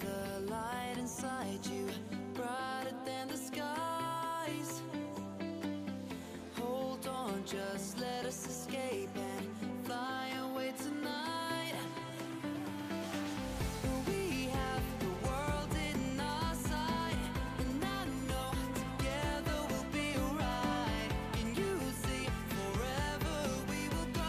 the light inside you, brighter than the skies. Hold on, just let us escape and fly away tonight. We have the world in our sight, and I know together we'll be alright. Can you see forever we will go?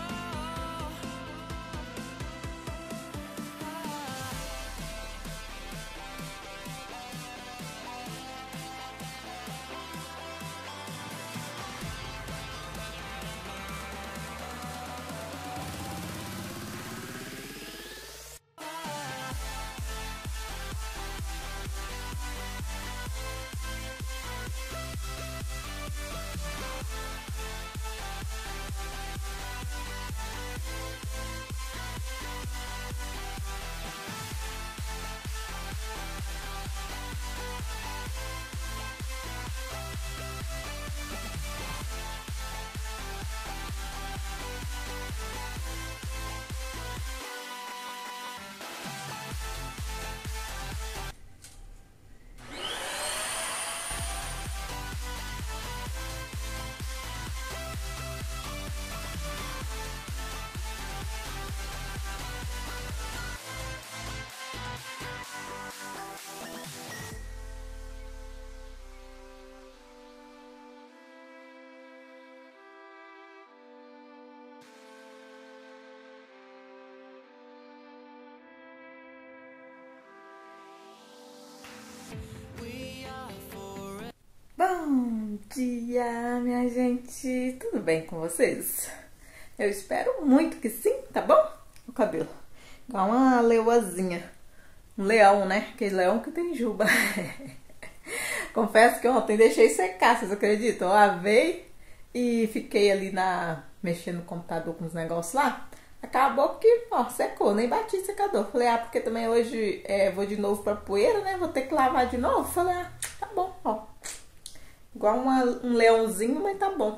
Bom dia, minha gente! Tudo bem com vocês? Eu espero muito que sim, tá bom? O cabelo, igual uma leoazinha. Um leão, né? Aquele leão que tem juba. Confesso que ontem deixei secar, vocês acreditam? Eu lavei e fiquei ali mexendo no computador com os negócios lá. Acabou que, ó, secou, nem bati o secador. Falei, porque também hoje vou de novo pra poeira, né? Vou ter que lavar de novo. Falei, tá bom, ó. Igual um leãozinho, mas tá bom.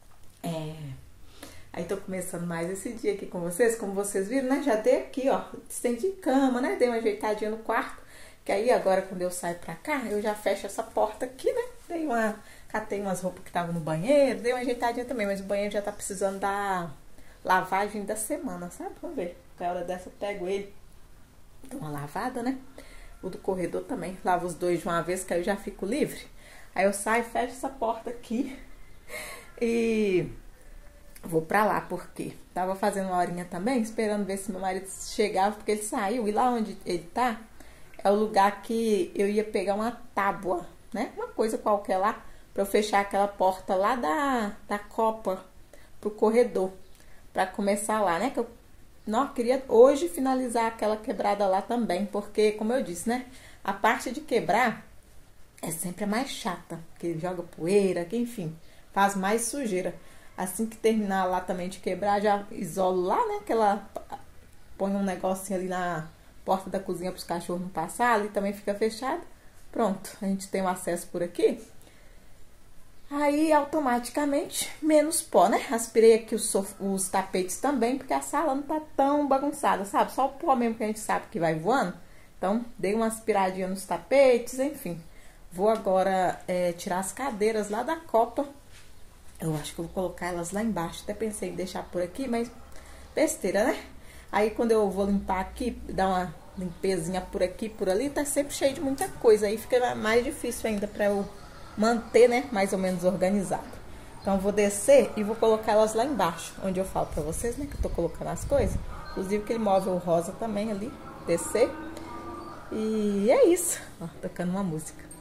Aí tô começando mais esse dia aqui com vocês. Como vocês viram, né? Já dei aqui, ó. Estendi cama, né? Dei uma ajeitadinha no quarto. Que aí agora quando eu saio pra cá, eu já fecho essa porta aqui, né? Catei umas roupas que estavam no banheiro. Dei uma ajeitadinha também, mas o banheiro já tá precisando da lavagem da semana, sabe? Vamos ver. A hora dessa eu pego ele. Dou uma lavada, né? O do corredor também. Lavo os dois de uma vez, que aí eu já fico livre. Aí eu saio, fecho essa porta aqui e vou pra lá, porque tava fazendo uma horinha também, esperando ver se meu marido chegava, porque ele saiu. E lá onde ele tá, é o lugar que eu ia pegar uma tábua, né? Uma coisa qualquer lá, pra eu fechar aquela porta lá da copa pro corredor, pra começar lá, né? Que eu queria hoje finalizar aquela quebrada lá também, porque, como eu disse, né? A parte de quebrar é sempre a mais chata, porque joga poeira, que enfim, faz mais sujeira. Assim que terminar lá também de quebrar, já isolo lá, né? Que ela põe um negocinho ali na porta da cozinha para os cachorros não passar, ali também fica fechado. Pronto, a gente tem o acesso por aqui. Aí, automaticamente, menos pó, né? Aspirei aqui os tapetes também, porque a sala não tá tão bagunçada, sabe? Só o pó mesmo que a gente sabe que vai voando. Então, dei uma aspiradinha nos tapetes, enfim. Vou agora tirar as cadeiras lá da copa. Eu acho que eu vou colocar elas lá embaixo. Até pensei em deixar por aqui, mas besteira, né? Aí quando eu vou limpar aqui, dar uma limpezinha por aqui, por ali, tá sempre cheio de muita coisa. Aí fica mais difícil ainda pra eu manter, né? Mais ou menos organizado. Então eu vou descer e vou colocar elas lá embaixo. Onde eu falo pra vocês, né? Que eu tô colocando as coisas. Inclusive aquele móvel rosa também ali. Descer. E é isso. Ó, tocando uma música.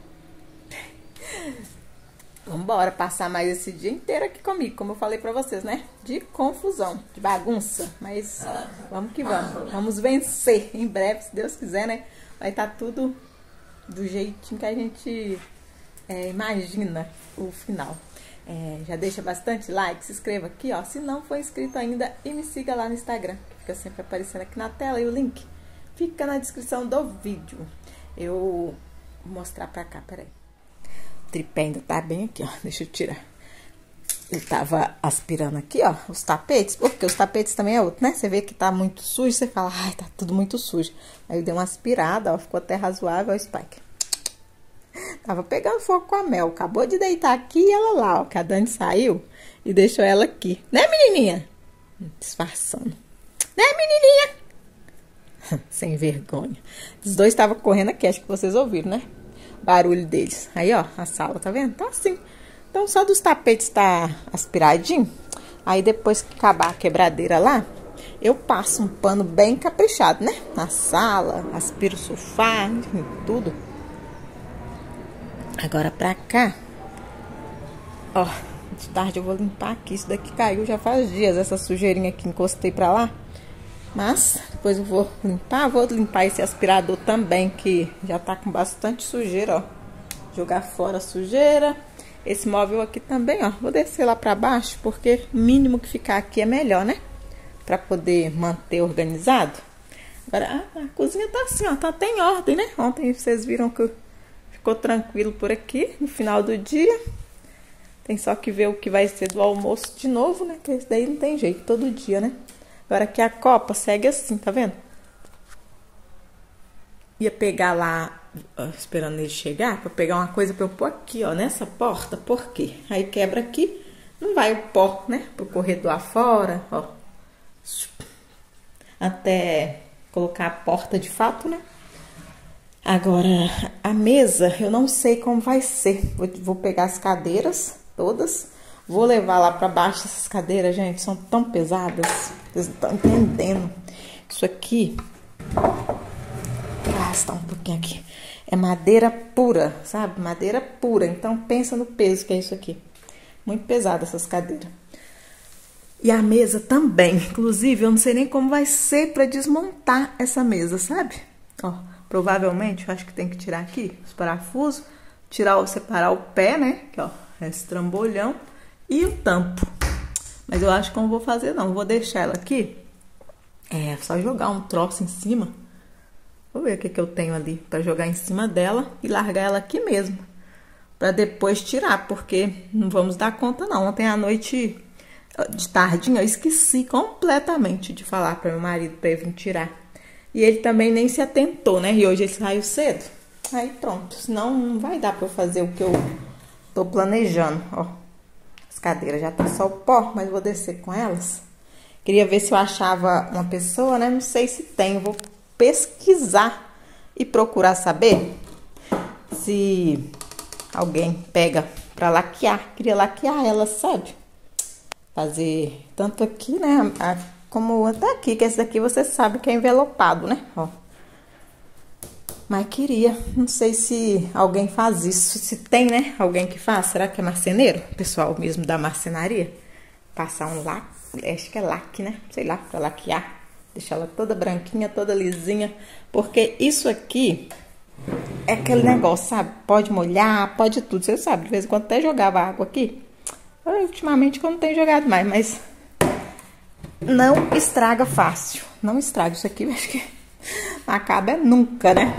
Vambora passar mais esse dia inteiro aqui comigo, como eu falei pra vocês, né? De confusão, de bagunça, mas vamos que vamos. Vamos vencer em breve, se Deus quiser, né? Vai estar tudo do jeitinho que a gente imagina o final. Já deixa bastante like, se inscreva aqui, ó, se não for inscrito ainda, e me siga lá no Instagram, que fica sempre aparecendo aqui na tela, e o link fica na descrição do vídeo. Eu vou mostrar pra cá, peraí. O tripé ainda tá bem aqui, ó. Deixa eu tirar. Ele tava aspirando aqui, ó, os tapetes, porque os tapetes também é outro, né? Você vê que tá muito sujo, você fala, ai, tá tudo muito sujo. Aí eu dei uma aspirada, ó, ficou até razoável, ó, o Spike. Tava pegando fogo com a Mel, acabou de deitar aqui e ela lá, ó, que a Dani saiu e deixou ela aqui. Né, menininha? Disfarçando. Né, menininha? Sem vergonha. Os dois estavam correndo aqui, acho que vocês ouviram, né? O barulho deles. Aí, ó, a sala, tá vendo? Tá assim. Então, só dos tapetes tá aspiradinho. Aí, depois que acabar a quebradeira lá, eu passo um pano bem caprichado, né? Na sala, aspiro o sofá, enfim, tudo. Agora, pra cá, ó, de tarde eu vou limpar aqui. Isso daqui caiu já faz dias, essa sujeirinha aqui, encostei pra lá. Mas, depois eu vou limpar esse aspirador também, que já tá com bastante sujeira, ó. Jogar fora a sujeira. Esse móvel aqui também, ó, vou descer lá pra baixo, porque o mínimo que ficar aqui é melhor, né? Pra poder manter organizado. Agora, a cozinha tá assim, ó, tá até em ordem, né? Ontem vocês viram que ficou tranquilo por aqui, no final do dia. Tem só que ver o que vai ser do almoço de novo, né? Que esse daí não tem jeito, todo dia, né? Agora aqui a copa segue assim, tá vendo? Ia pegar lá, ó, esperando ele chegar, pra pegar uma coisa pra eu pôr aqui, ó, nessa porta. Por quê? Aí quebra aqui, não vai o pó, né? Pro corredor afora, ó. Até colocar a porta de fato, né? Agora, a mesa, eu não sei como vai ser. Vou pegar as cadeiras todas, vou levar lá pra baixo. Essas cadeiras, gente, são tão pesadas. Vocês não estão entendendo. Isso aqui... Está um pouquinho aqui. É madeira pura, sabe? Madeira pura. Então, pensa no peso que é isso aqui. Muito pesada essas cadeiras. E a mesa também. Inclusive, eu não sei nem como vai ser para desmontar essa mesa, sabe? Ó, provavelmente, eu acho que tem que tirar aqui os parafusos. Separar o pé, né? Aqui, ó, esse trambolhão. E o tampo. Mas eu acho que eu não vou fazer, não. Vou deixar ela aqui. É, só jogar um troço em cima. Vou ver o que eu tenho ali para jogar em cima dela e largar ela aqui mesmo. Para depois tirar, porque não vamos dar conta não. Ontem à noite, de tardinha, eu esqueci completamente de falar para meu marido para ele vir tirar. E ele também nem se atentou, né? E hoje ele saiu cedo. Aí pronto, senão não vai dar para eu fazer o que eu tô planejando, ó. As cadeiras já tá só o pó, mas vou descer com elas. Queria ver se eu achava uma pessoa, né? Não sei se tem, eu vou pesquisar e procurar saber se alguém pega pra laquear. Queria laquear ela, sabe? Fazer tanto aqui, né? Como até aqui, que esse daqui você sabe que é envelopado, né? Ó. Mas queria, não sei se alguém faz isso. Se tem, né? Alguém que faz. Será que é marceneiro? O pessoal mesmo da marcenaria. Passar um laque, acho que é laque, né? Sei lá, pra laquear. Deixar ela toda branquinha, toda lisinha. Porque isso aqui é aquele negócio, sabe? Pode molhar, pode tudo. Você sabe, de vez em quando até jogava água aqui. Ultimamente que eu não tenho jogado mais, mas não estraga fácil. Não estraga isso aqui, acho que não acaba nunca, né?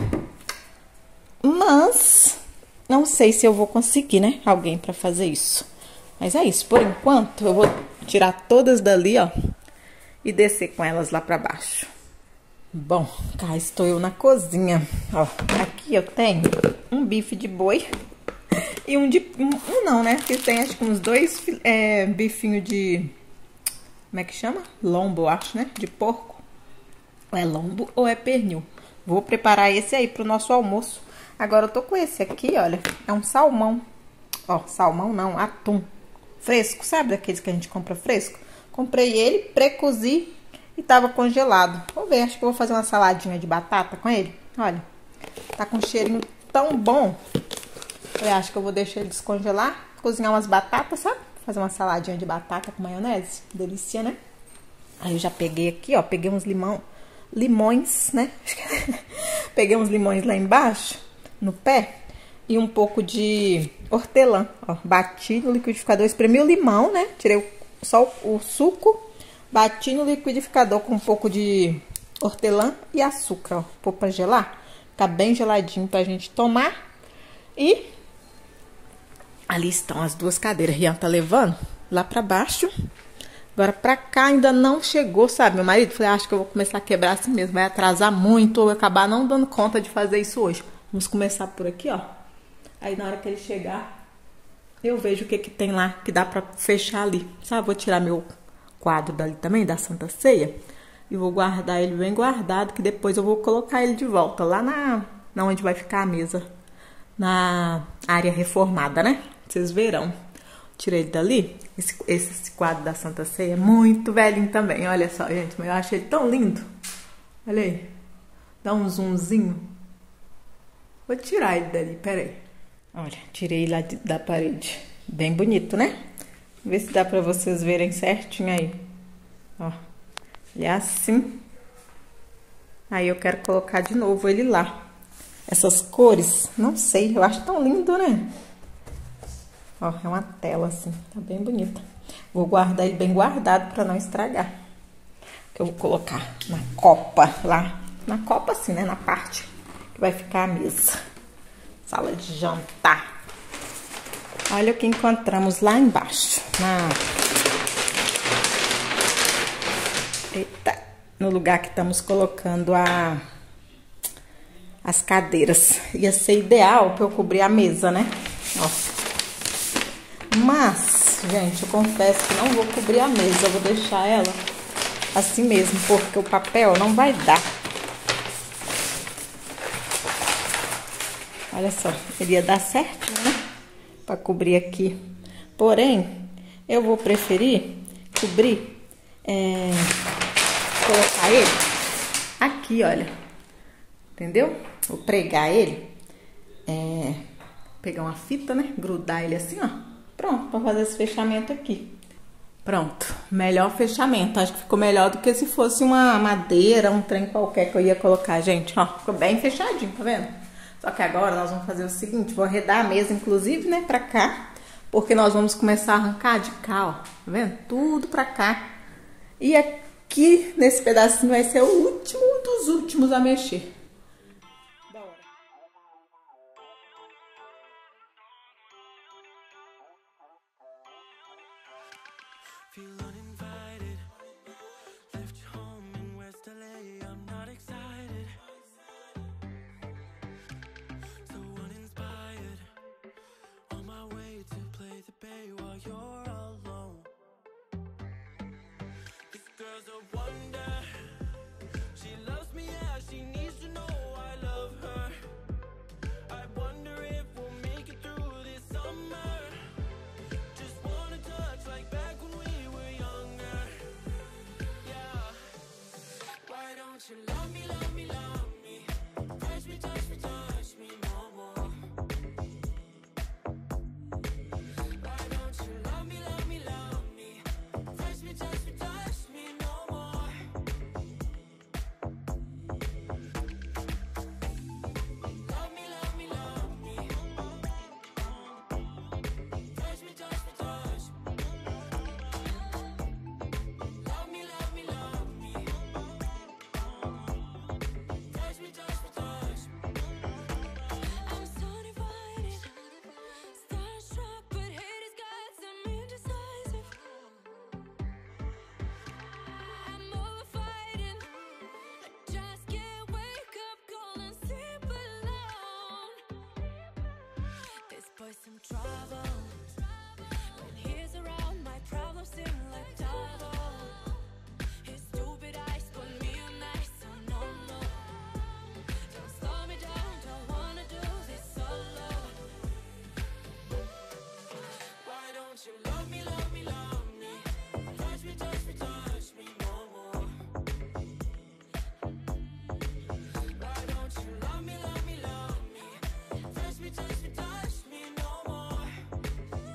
Mas não sei se eu vou conseguir, né? Alguém pra fazer isso. Mas é isso, por enquanto eu vou tirar todas dali, ó. E descer com elas lá pra baixo. Bom, cá estou eu na cozinha. Ó, aqui eu tenho um bife de boi. E um de... não, né? Porque tem acho que uns dois bifinhos de... Como é que chama? Lombo, eu acho, né? De porco. Ou é lombo ou é pernil. Vou preparar esse aí pro nosso almoço. Agora eu tô com esse aqui, olha. É um salmão. Ó, salmão não, atum. Fresco, sabe daqueles que a gente compra fresco? Comprei ele, pré-cozi e tava congelado. Vou ver, acho que eu vou fazer uma saladinha de batata com ele. Olha, tá com um cheirinho tão bom. Eu acho que eu vou deixar ele descongelar, cozinhar umas batatas, sabe? Fazer uma saladinha de batata com maionese. Delícia, né? Aí eu já peguei aqui, ó, peguei uns limões, né? Peguei uns limões lá embaixo, no pé, e um pouco de hortelã, ó. Bati no liquidificador, espremi o limão, né? Tirei só o suco, bati no liquidificador com um pouco de hortelã e açúcar, ó. Pôr pra gelar, tá bem geladinho pra gente tomar. E ali estão as duas cadeiras. Rian tá levando lá pra baixo. Agora pra cá ainda não chegou, sabe? Meu marido falou, acho que eu vou começar a quebrar assim mesmo. Vai atrasar muito ou eu acabar não dando conta de fazer isso hoje. Vamos começar por aqui, ó. Aí na hora que ele chegar, eu vejo o que que tem lá que dá pra fechar ali. Sabe? Vou tirar meu quadro dali também, da Santa Ceia. E vou guardar ele bem guardado, que depois eu vou colocar ele de volta lá na onde vai ficar a mesa. Na área reformada, né? Vocês verão. Tirei ele dali. Esse quadro da Santa Ceia é muito velhinho também. Olha só, gente. Mas eu acho ele tão lindo. Olha aí. Dá um zoomzinho. Vou tirar ele dali, peraí. Olha, tirei lá da parede. Bem bonito, né? Vê se dá pra vocês verem certinho aí. Ó. Ele é assim. Aí eu quero colocar de novo ele lá. Essas cores, não sei, eu acho tão lindo, né? Ó, é uma tela assim, tá bem bonita. Vou guardar ele bem guardado pra não estragar. Que eu vou colocar na copa lá. Na copa assim, né? Na parte que vai ficar a mesa. Sala de jantar. Olha o que encontramos lá embaixo. Eita, no lugar que estamos colocando as cadeiras. Ia ser ideal para eu cobrir a mesa, né? Ó. Mas, gente, eu confesso que não vou cobrir a mesa. Eu vou deixar ela assim mesmo, porque o papel não vai dar. Olha só, ele ia dar certinho, né? Para cobrir aqui. Porém, eu vou preferir cobrir, colocar ele aqui, olha. Entendeu? Vou pregar ele, pegar uma fita, né? Grudar ele assim, ó. Pronto, para fazer esse fechamento aqui. Pronto, melhor fechamento. Acho que ficou melhor do que se fosse uma madeira, um trem qualquer que eu ia colocar, gente. Ó, ficou bem fechadinho, tá vendo? Só que agora nós vamos fazer o seguinte, vou arredar a mesa, inclusive, né, pra cá. Porque nós vamos começar a arrancar de cá, ó. Tá vendo? Tudo pra cá. E aqui, nesse pedacinho, vai ser o último dos últimos a mexer. Feel uninvited. Left your home in West LA. I'm not excited. So uninspired. On my way to play the bay while you're alone. This girl's a wonder. She loves me, yeah, she needs to know I love her. I wonder if we'll make it through this summer. Just wanna touch like back when we were younger. Yeah. Why don't you love me, love me, love me? Touch me, touch me, touch me no more. Why don't you love me, love me, love me? Touch me, touch me, touch me no more. Love me, love me, love me. Touch me, touch me, touch me. Love me, love me, love me. Touch me, touch me, touch me. I'm so divided, starstruck, but hate has got some indecisive. I'm over fighting. I just can't wake up cold and sleep alone. This boy's some trouble. When he's around, my problems seem like double. His stupid eyes put me on ice, so no, no. Don't slow me down, don't wanna do this solo. Why don't you love me, love me, love me? Touch me, touch me, touch me no more. Why don't you love me, love me, love me? Touch me, touch me, touch me no more.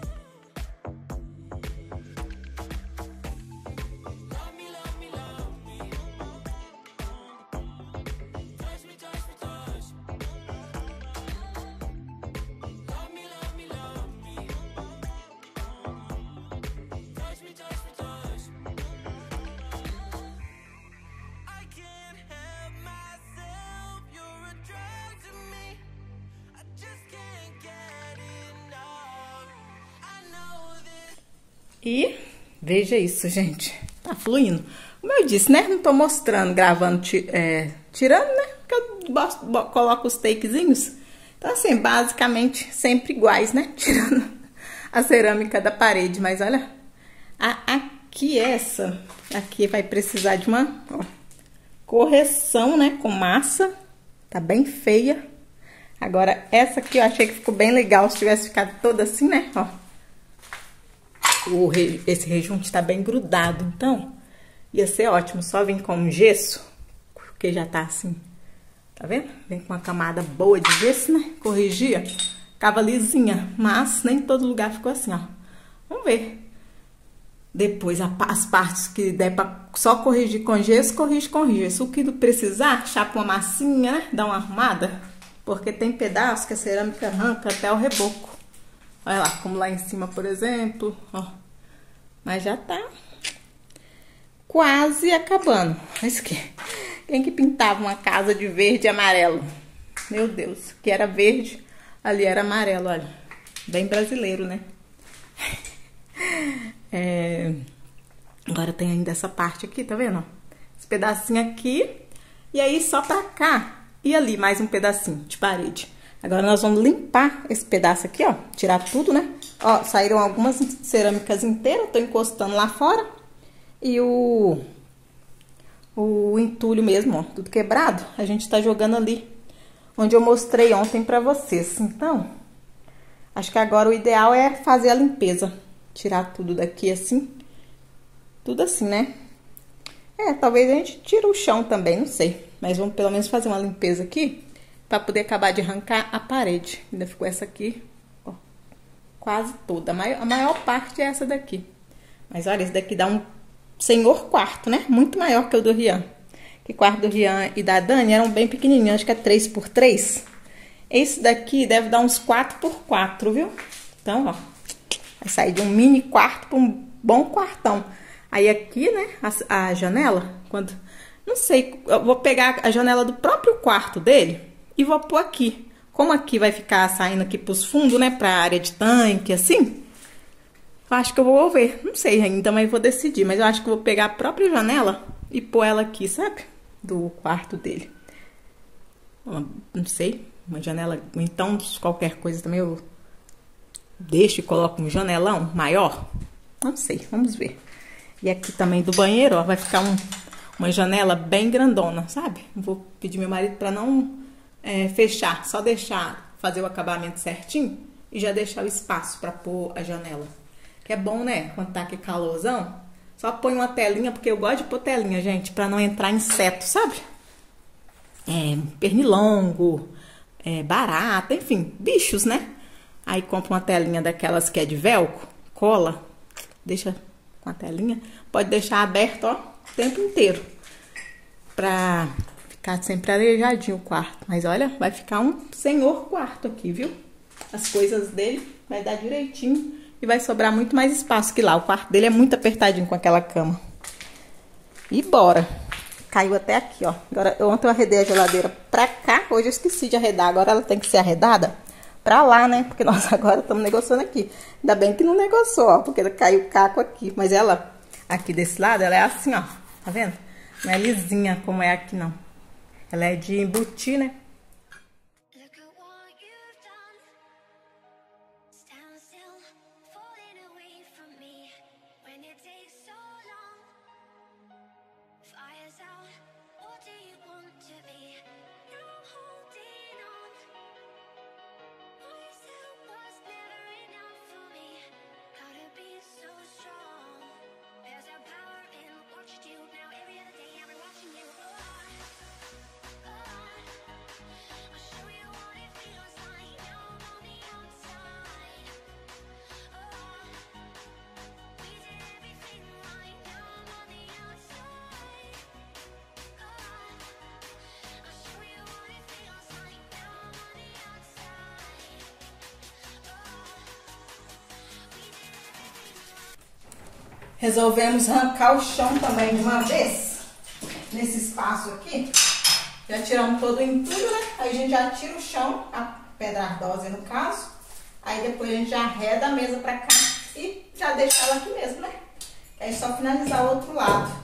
E veja isso, gente. Tá fluindo. Como eu disse, né? Não tô mostrando, gravando, tirando, né? Porque eu coloco os takezinhos. Então, assim, basicamente, sempre iguais, né? Tirando a cerâmica da parede. Mas, olha, aqui aqui vai precisar de uma correção, né? Com massa. Tá bem feia. Agora, essa aqui eu achei que ficou bem legal se tivesse ficado toda assim, né? Ó. Esse rejunte tá bem grudado, então ia ser ótimo. Só vir com gesso, porque já tá assim, tá vendo? Vem com uma camada boa de gesso, né? Corrigia, ficava lisinha, mas nem todo lugar ficou assim, ó. Vamos ver. Depois, as partes que der pra só corrigir com gesso, corrige com gesso. O que precisar, chapa uma massinha, né? Dá uma arrumada, porque tem pedaços que a cerâmica arranca até o reboco. Olha lá, como lá em cima, por exemplo, ó. Mas já tá quase acabando. Isso aqui. Quem que pintava uma casa de verde e amarelo? Meu Deus, que era verde, ali era amarelo, olha. Bem brasileiro, né? Agora tem ainda essa parte aqui, tá vendo? Esse pedacinho aqui. E aí só pra cá. E ali mais um pedacinho de parede. Agora nós vamos limpar esse pedaço aqui, ó. Tirar tudo, né? Ó, saíram algumas cerâmicas inteiras. Tô encostando lá fora. E o entulho mesmo, ó. Tudo quebrado. A gente tá jogando ali. Onde eu mostrei ontem pra vocês. Então, acho que agora o ideal é fazer a limpeza. Tirar tudo daqui assim. Tudo assim, né? Talvez a gente tire o chão também, não sei. Mas vamos pelo menos fazer uma limpeza aqui. Pra poder acabar de arrancar a parede. Ainda ficou essa aqui, ó, quase toda. A maior parte é essa daqui. Mas olha, esse daqui dá um senhor quarto, né? Muito maior que o do Rian. Que o quarto do Rian e da Dani eram bem pequenininhos. Acho que é 3x3. Esse daqui deve dar uns 4x4, viu? Então, ó. Vai sair de um mini quarto pra um bom quartão. Aí aqui, né? A janela, não sei, eu vou pegar a janela do próprio quarto dele. E vou pôr aqui. Como aqui vai ficar saindo aqui pros fundos, né? Pra área de tanque, assim. Eu acho que eu vou ver. Não sei ainda, mas vou decidir. Mas eu acho que eu vou pegar a própria janela e pôr ela aqui, sabe? Do quarto dele. Não sei. Uma janela. Então, qualquer coisa também eu deixo e coloco um janelão maior. Não sei, vamos ver. E aqui também do banheiro, ó. Vai ficar uma janela bem grandona, sabe? Vou pedir meu marido pra não... fechar, só deixar fazer o acabamento certinho e já deixar o espaço para pôr a janela. Que é bom, né? Quando tá aqui calorzão, só põe uma telinha, porque eu gosto de pôr telinha, gente, para não entrar inseto, sabe? Pernilongo, barata, enfim, bichos, né? Aí compra uma telinha daquelas que é de velcro, cola, deixa com a telinha, pode deixar aberto, ó, o tempo inteiro, pra ficar sempre arejadinho o quarto. Mas olha, vai ficar um senhor quarto aqui, viu? As coisas dele vai dar direitinho e vai sobrar muito mais espaço que lá. O quarto dele é muito apertadinho com aquela cama. E bora. Caiu até aqui, ó. Agora, ontem eu arredei a geladeira pra cá. Hoje eu esqueci de arredar. Agora ela tem que ser arredada pra lá, né? Porque nós agora estamos negociando aqui. Ainda bem que não negociou, ó. Porque caiu o caco aqui. Mas ela, aqui desse lado, ela é assim, ó. Tá vendo? Não é lisinha como é aqui, não. Ela é de embutir, né? Resolvemos arrancar o chão também de uma vez. Nesse espaço aqui. Já tiramos todo o entulho, né? Aí a gente já tira o chão, a pedra ardósia no caso. Aí depois a gente já arreda a mesa pra cá, e já deixo ela aqui mesmo, né? É só finalizar o outro lado.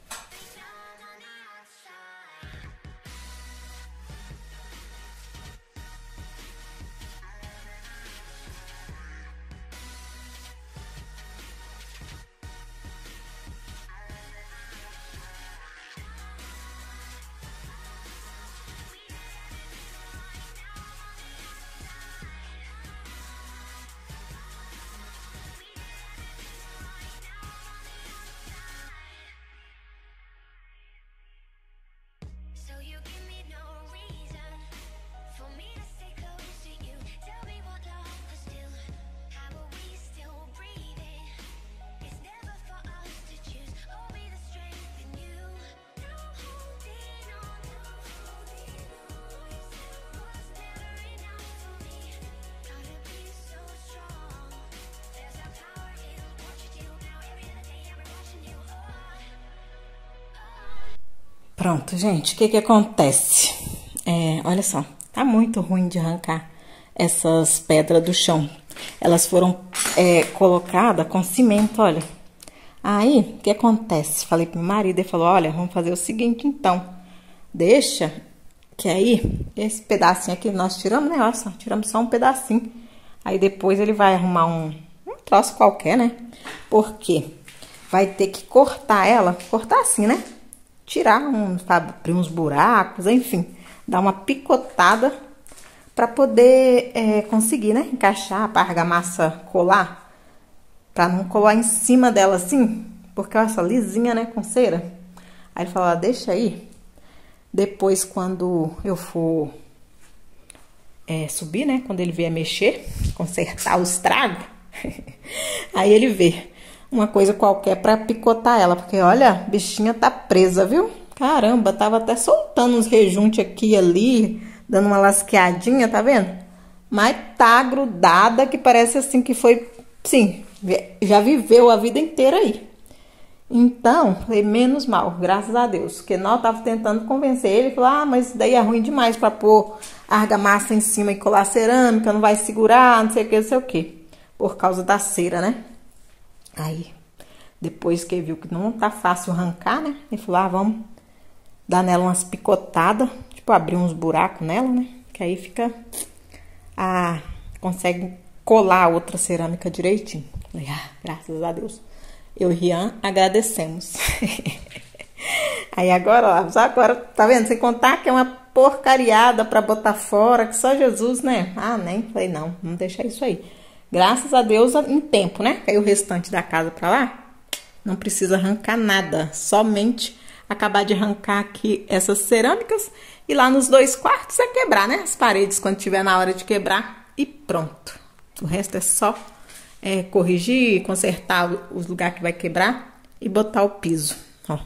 Pronto, gente, o que que acontece? Olha só, tá muito ruim de arrancar essas pedras do chão. Elas foram colocadas com cimento, olha. Aí, o que acontece? Falei pro meu marido, ele falou, olha, vamos fazer o seguinte então. Deixa, que aí, esse pedacinho aqui nós tiramos, né? Olha só, tiramos só um pedacinho. Aí depois ele vai arrumar um troço qualquer, né? Porque vai ter que cortar ela, cortar assim, né? Tirar abrir uns buracos, enfim, dar uma picotada para poder conseguir, né, encaixar, para a argamassa colar, para não colar em cima dela assim, porque olha só, lisinha, né, com cera. Aí ele falou, deixa aí, depois quando eu for subir, né, quando ele vier mexer, consertar o estrago, aí ele vê uma coisa qualquer pra picotar ela, porque olha, a bichinha tá presa, viu? Caramba, tava até soltando uns rejuntos aqui e ali, dando uma lasqueadinha, tá vendo? Mas tá grudada, que parece assim que foi, sim, já viveu a vida inteira aí. Então, falei, menos mal, graças a Deus, porque nós tava tentando convencer ele, falou, ah, mas isso daí é ruim demais pra pôr argamassa em cima e colar cerâmica, não vai segurar, não sei o que, não sei o que, por causa da cera, né? Aí, depois que ele viu que não tá fácil arrancar, né? Ele falou, ah, vamos dar nela umas picotadas, tipo, abrir uns buracos nela, né? Que aí fica, consegue colar a outra cerâmica direitinho. Falei, graças a Deus. Eu e o Rian agradecemos. Aí agora, ó, agora, tá vendo? Sem contar que é uma porcariada pra botar fora, que só Jesus, né? Nem, falei, não, vamos deixar isso aí. Graças a Deus, em tempo, né? Aí o restante da casa pra lá, não precisa arrancar nada. Somente acabar de arrancar aqui essas cerâmicas. E lá nos 2 quartos é quebrar, né? As paredes quando tiver na hora de quebrar. E pronto. O resto é só corrigir, consertar os lugares que vai quebrar. E botar o piso, ó.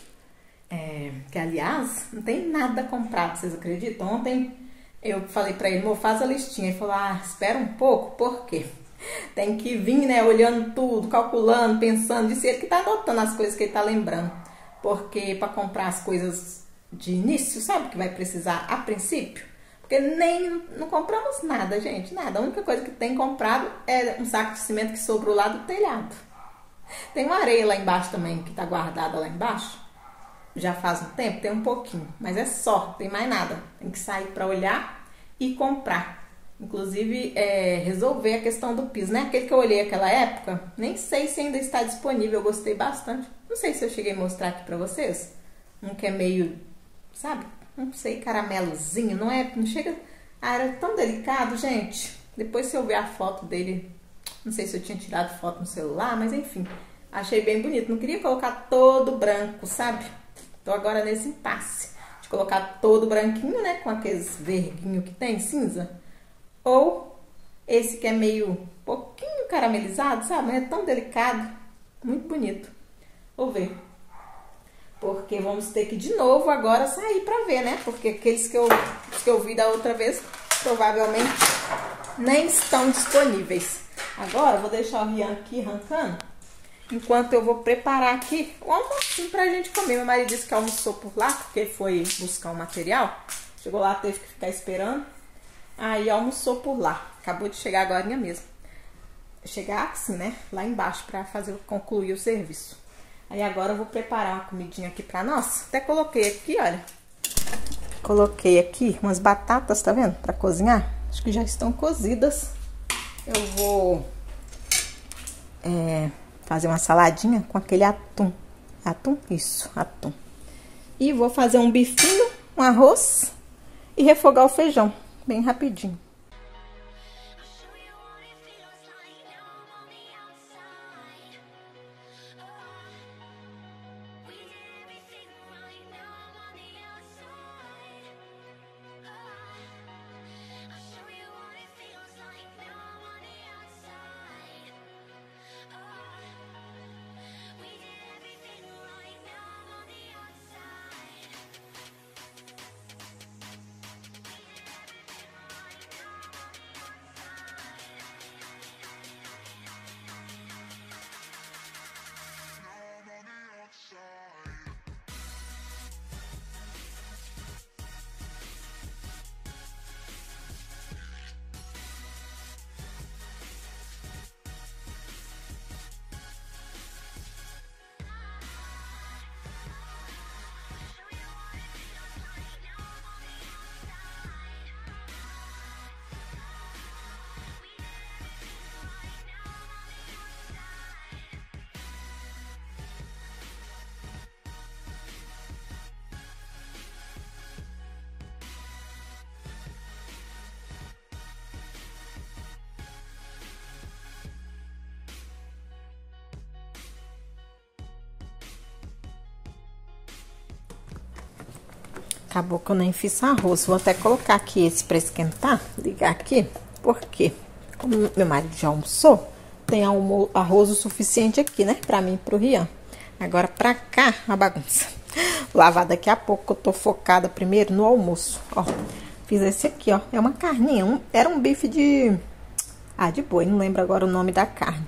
Que aliás, não tem nada comprado, vocês acreditam? Ontem eu falei pra ele, amor, faz a listinha. Ele falou, espera um pouco, por quê? Tem que vir, né, olhando tudo, calculando, pensando. Disse ele que tá anotando as coisas que ele tá lembrando. Porque pra comprar as coisas de início, sabe, que vai precisar a princípio? Porque não compramos nada, gente, nada. A única coisa que tem comprado é um saco de cimento que sobrou lá do telhado. Tem uma areia lá embaixo também, que tá guardada lá embaixo. Já faz um tempo, tem um pouquinho, mas é só, tem mais nada. Tem que sair para olhar e comprar. Inclusive, resolver a questão do piso, né? Aquele que eu olhei naquela época, nem sei se ainda está disponível, eu gostei bastante. Não sei se eu cheguei a mostrar aqui pra vocês. Um que é meio, sabe? Não sei, caramelozinho, não chega... era tão delicado, gente. Depois se eu ver a foto dele, não sei se eu tinha tirado foto no celular, mas enfim, achei bem bonito. Não queria colocar todo branco, sabe? Tô agora nesse impasse de colocar todo branquinho, né? Com aqueles verguinhos que tem, cinza. Ou esse que é meio pouquinho caramelizado, sabe? Não é tão delicado. Muito bonito. Vou ver. Porque vamos ter que de novo agora sair pra ver, né? Porque aqueles que eu vi da outra vez provavelmente nem estão disponíveis. Agora eu vou deixar o Rian aqui arrancando. Enquanto eu vou preparar aqui o almocinho pra gente comer. Meu marido disse que almoçou por lá, porque foi buscar um material. Chegou lá, teve que ficar esperando. Aí almoçou por lá. Acabou de chegar agora mesmo. chegar assim, né? Lá embaixo pra concluir o serviço. Aí agora eu vou preparar uma comidinha aqui pra nós. Até coloquei aqui, olha. Coloquei aqui umas batatas, tá vendo? Pra cozinhar. Acho que já estão cozidas. Eu vou fazer uma saladinha com aquele atum. Atum? Isso, atum. E vou fazer um bifinho, um arroz e refogar o feijão. Bem rapidinho. Acabou que eu nem fiz arroz. Vou até colocar aqui esse pra esquentar. Ligar aqui. Porque, como meu marido já almoçou, tem arroz o suficiente aqui, né? Pra mim e pro Rian. Agora pra cá, uma bagunça. Vou lavar daqui a pouco, que eu tô focada primeiro no almoço. Ó, fiz esse aqui, ó. É uma carninha. Era um bife de boi. Não lembro agora o nome da carne.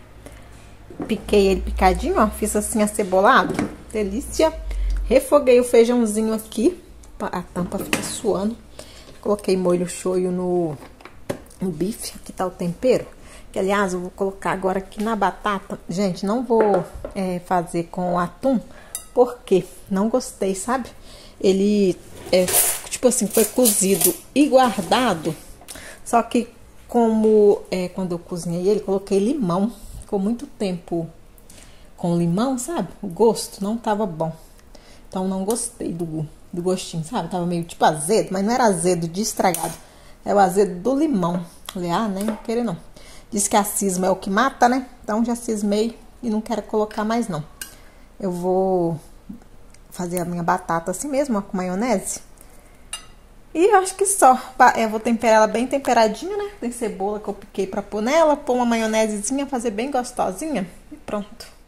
Piquei ele picadinho, ó. Fiz assim acebolado. Delícia. Refoguei o feijãozinho aqui. A tampa fica suando. Coloquei molho shoyu no bife. Aqui tá o tempero. Que, aliás, eu vou colocar agora aqui na batata. Gente, não vou fazer com atum, porque não gostei, sabe? Ele, tipo assim, foi cozido e guardado. Só que, como quando eu cozinhei ele, coloquei limão. Ficou muito tempo com limão, sabe? O gosto não tava bom. Então, não gostei do gostinho, sabe? Tava meio tipo azedo, mas não era azedo de estragado. É o azedo do limão. Falei, nem vou querer não. Diz que a cisma é o que mata, né? Então já cismei e não quero colocar mais não. Eu vou fazer a minha batata assim mesmo, ó, com maionese. E eu acho que só. Eu vou temperar ela bem temperadinha, né? Tem cebola que eu piquei pra pôr nela. Pôr uma maionesezinha, fazer bem gostosinha. E pronto.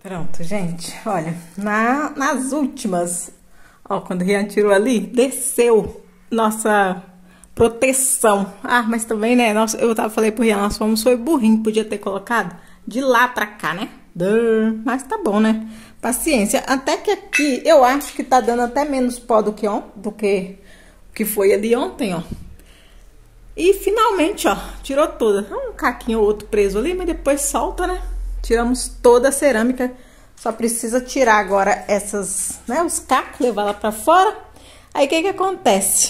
Pronto, gente. Olha, nas últimas, ó, quando o Rian tirou ali, desceu nossa proteção. Ah, mas também, né, falei pro Rian, nós fomos, foi burrinho, podia ter colocado de lá pra cá, né? Mas tá bom, né? Paciência. Até que aqui, eu acho que tá dando até menos pó do que foi ali ontem, ó. E finalmente, ó, tirou toda. Um caquinho ou outro preso ali, mas depois solta, né? Tiramos toda a cerâmica. Só precisa tirar agora essas, né, os cacos, levar lá pra fora. Aí, o que que acontece?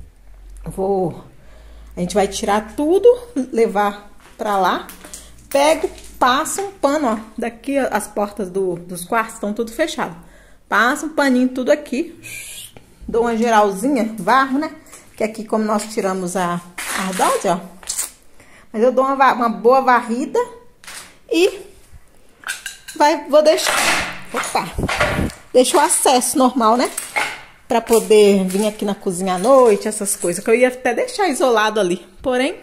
A gente vai tirar tudo, levar pra lá. Pego, passa um pano, ó. Daqui as portas dos quartos estão tudo fechado. Passa um paninho tudo aqui. Dou uma geralzinha, varro, né? Que aqui, como nós tiramos a ardósia, ó. Mas eu dou uma boa varrida e vou deixar. Opa! Deixo o acesso normal, né? Pra poder vir aqui na cozinha à noite, essas coisas. Que eu ia até deixar isolado ali. Porém,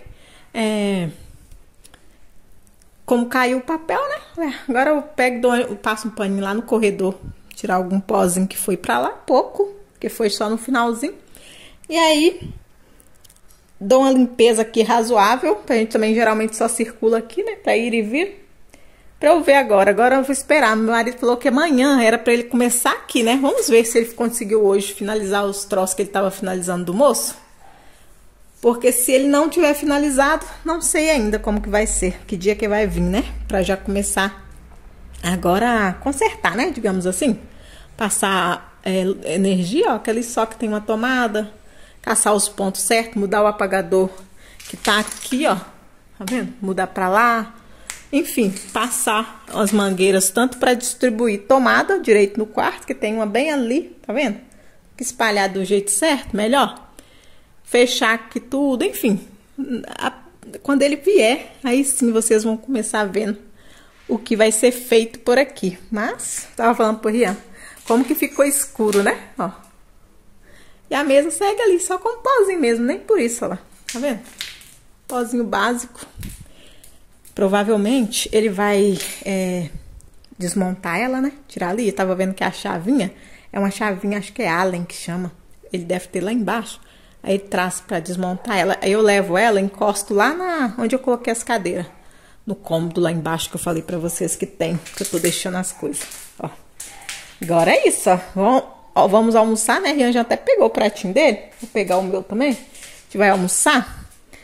como caiu o papel, né? Agora eu pego, passo um paninho lá no corredor. Tirar algum pozinho que foi pra lá. Pouco, que foi só no finalzinho. E aí, dou uma limpeza aqui razoável. A gente também geralmente só circula aqui, né? Pra ir e vir. Pra eu ver agora. Agora eu vou esperar. Meu marido falou que amanhã era pra ele começar aqui, né? Vamos ver se ele conseguiu hoje finalizar os troços que ele tava finalizando do moço. Porque se ele não tiver finalizado, não sei ainda como que vai ser. Que dia que vai vir, né? Pra já começar agora a consertar, né? Digamos assim. Passar energia, ó. Aquele só que tem uma tomada. Caçar os pontos certos. Mudar o apagador que tá aqui, ó. Tá vendo? Mudar pra lá. Enfim, passar as mangueiras tanto para distribuir tomada direito no quarto, que tem uma bem ali, tá vendo? Espalhar do jeito certo, melhor. Fechar aqui tudo, enfim. Quando ele vier, aí sim vocês vão começar vendo o que vai ser feito por aqui. Mas, tava falando pro Rian, como que ficou escuro, né? Ó. E a mesa segue ali, só com pozinho mesmo, nem por isso, ó lá. Tá vendo? Pozinho básico. Provavelmente ele vai desmontar ela, né? Tirar ali. Eu tava vendo que a chavinha é uma chavinha, acho que é Allen que chama. Ele deve ter lá embaixo. Aí ele traz pra desmontar ela. Aí eu levo ela, encosto lá onde eu coloquei as cadeiras. No cômodo lá embaixo que eu falei pra vocês que tem. Que eu tô deixando as coisas. Ó. Agora é isso, ó. Vamos almoçar, né? Rian já até pegou o pratinho dele. Vou pegar o meu também. A gente vai almoçar.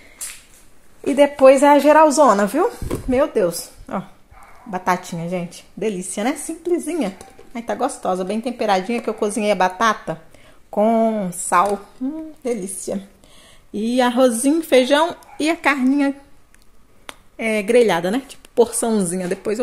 E depois é a geralzona, viu? Meu Deus. Ó, batatinha, gente. Delícia, né? Simplesinha. Aí tá gostosa, bem temperadinha, que eu cozinhei a batata com sal. Delícia. E arrozinho, feijão e a carninha grelhada, né? Tipo porçãozinha. Depois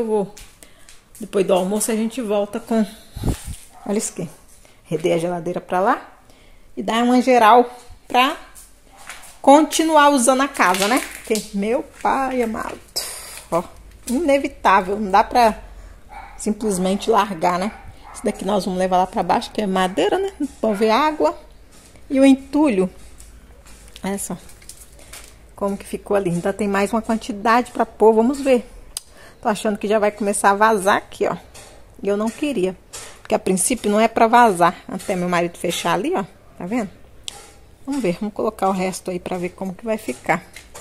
do almoço a gente volta com... Olha isso aqui. Redei a geladeira pra lá. E dá uma geral pra... continuar usando a casa, né? Porque, meu pai amado, ó, inevitável, não dá pra simplesmente largar, né? Esse daqui nós vamos levar lá pra baixo, que é madeira, né? Vamos ver água. E o entulho, olha só como que ficou ali. Ainda tem mais uma quantidade pra pôr, vamos ver. Tô achando que já vai começar a vazar aqui, ó. E eu não queria, porque a princípio não é pra vazar, até meu marido fechar ali, ó. Tá vendo? Vamos ver, vamos colocar o resto aí pra ver como que vai ficar.